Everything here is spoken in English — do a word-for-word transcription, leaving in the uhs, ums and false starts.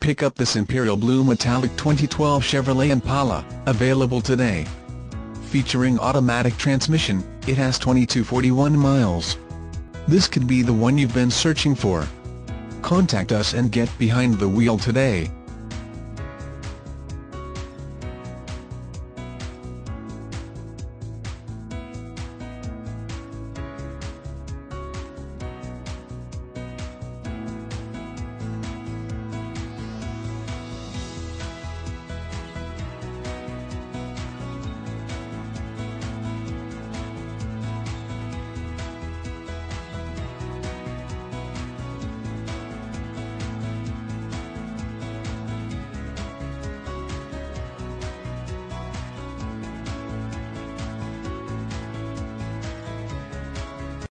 pick up this Imperial Blue Metallic twenty twelve Chevrolet Impala, available today. Featuring automatic transmission, it has twenty-two thousand forty-one miles. This could be the one you've been searching for. Contact us and get behind the wheel today.